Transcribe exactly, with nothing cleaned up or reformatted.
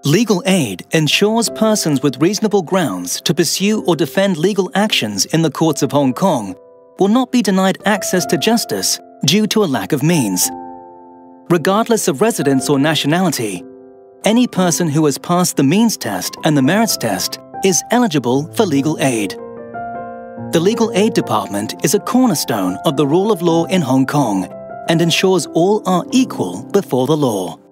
Legal aid ensures persons with reasonable grounds to pursue or defend legal actions in the courts of Hong Kong will not be denied access to justice due to a lack of means. Regardless of residence or nationality, any person who has passed the means test and the merits test is eligible for legal aid. The Legal Aid Department is a cornerstone of the rule of law in Hong Kong and ensures all are equal before the law.